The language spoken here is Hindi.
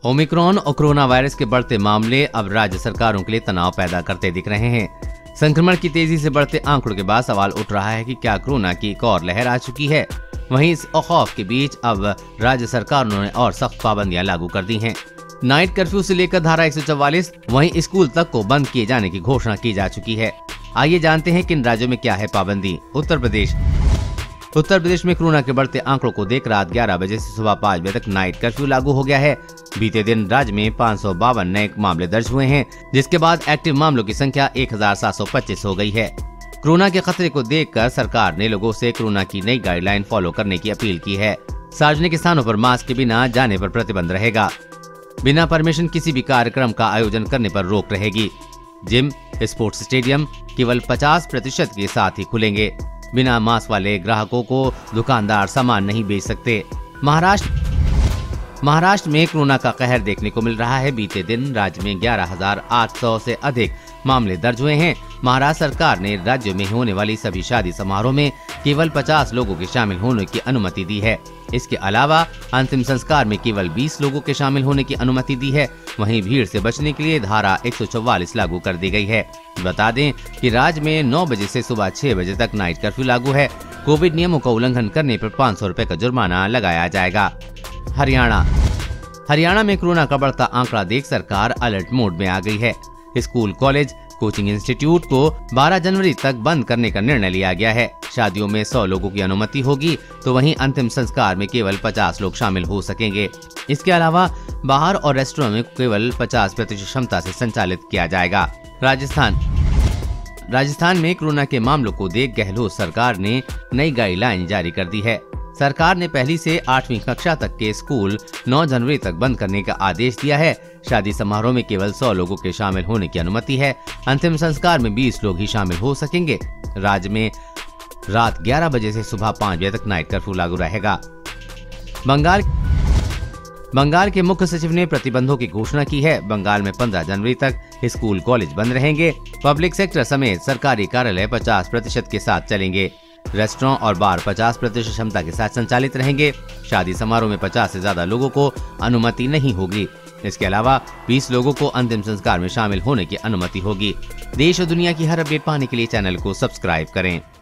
ओमिक्रॉन और कोरोना वायरस के बढ़ते मामले अब राज्य सरकारों के लिए तनाव पैदा करते दिख रहे हैं। संक्रमण की तेजी से बढ़ते आंकड़ों के बाद सवाल उठ रहा है कि क्या कोरोना की एक और लहर आ चुकी है। वहीं इस खौफ के बीच अब राज्य सरकारों ने और सख्त पाबंदियां लागू कर दी हैं। नाइट कर्फ्यू से लेकर धारा 144, वहीं स्कूल तक को बंद किए जाने की घोषणा की जा चुकी है। आइए जानते हैं किन राज्यों में क्या है पाबंदी। उत्तर प्रदेश में कोरोना के बढ़ते आंकड़ों को देख रात 11 बजे से सुबह 5 बजे तक नाइट कर्फ्यू लागू हो गया है। बीते दिन राज्य में 552 नए मामले दर्ज हुए हैं, जिसके बाद एक्टिव मामलों की संख्या 1725 हो गई है। कोरोना के खतरे को देखकर सरकार ने लोगों से कोरोना की नई गाइडलाइन फॉलो करने की अपील की है। सार्वजनिक स्थानों पर मास्क के बिना जाने पर प्रतिबंध रहेगा। बिना परमिशन किसी भी कार्यक्रम का आयोजन करने पर रोक रहेगी। जिम, स्पोर्ट्स स्टेडियम केवल 50% के साथ ही खुलेंगे। बिना मास्क वाले ग्राहकों को दुकानदार सामान नहीं बेच सकते। महाराष्ट्र में कोरोना का कहर देखने को मिल रहा है। बीते दिन राज्य में 11,800 से अधिक मामले दर्ज हुए हैं। महाराष्ट्र सरकार ने राज्य में होने वाली सभी शादी समारोह में केवल 50 लोगों के शामिल होने की अनुमति दी है। इसके अलावा अंतिम संस्कार में केवल 20 लोगों के शामिल होने की अनुमति दी है। वहीं भीड़ से बचने के लिए धारा 144 लागू कर दी गई है। बता दें कि राज्य में 9 बजे से सुबह 6 बजे तक नाइट कर्फ्यू लागू है। कोविड नियमों का उल्लंघन करने पर 500 रुपए का जुर्माना लगाया जाएगा। हरियाणा में कोरोना का बढ़ता आंकड़ा देख सरकार अलर्ट मोड में आ गई है। स्कूल, कॉलेज, कोचिंग इंस्टीट्यूट को 12 जनवरी तक बंद करने का निर्णय लिया गया है। शादियों में 100 लोगों की अनुमति होगी, तो वहीं अंतिम संस्कार में केवल 50 लोग शामिल हो सकेंगे। इसके अलावा बाहर और रेस्टोरेंट में केवल 50% क्षमता से संचालित किया जाएगा। राजस्थान में कोरोना के मामलों को देख गहलोत सरकार ने नई गाइडलाइन जारी कर दी है। सरकार ने 1ली से 8वीं कक्षा तक के स्कूल 9 जनवरी तक बंद करने का आदेश दिया है। शादी समारोह में केवल 100 लोगों के शामिल होने की अनुमति है। अंतिम संस्कार में 20 लोग ही शामिल हो सकेंगे। राज्य में रात 11 बजे से सुबह 5 बजे तक नाइट कर्फ्यू लागू रहेगा। बंगाल के मुख्य सचिव ने प्रतिबंधों की घोषणा की है। बंगाल में 15 जनवरी तक स्कूल, कॉलेज बंद रहेंगे। पब्लिक सेक्टर समेत सरकारी कार्यालय 50% के साथ चलेंगे। रेस्टोरेंट और बार 50% क्षमता के साथ संचालित रहेंगे। शादी समारोह में 50 से ज्यादा लोगों को अनुमति नहीं होगी। इसके अलावा 20 लोगों को अंतिम संस्कार में शामिल होने की अनुमति होगी। देश और दुनिया की हर अपडेट पाने के लिए चैनल को सब्सक्राइब करें।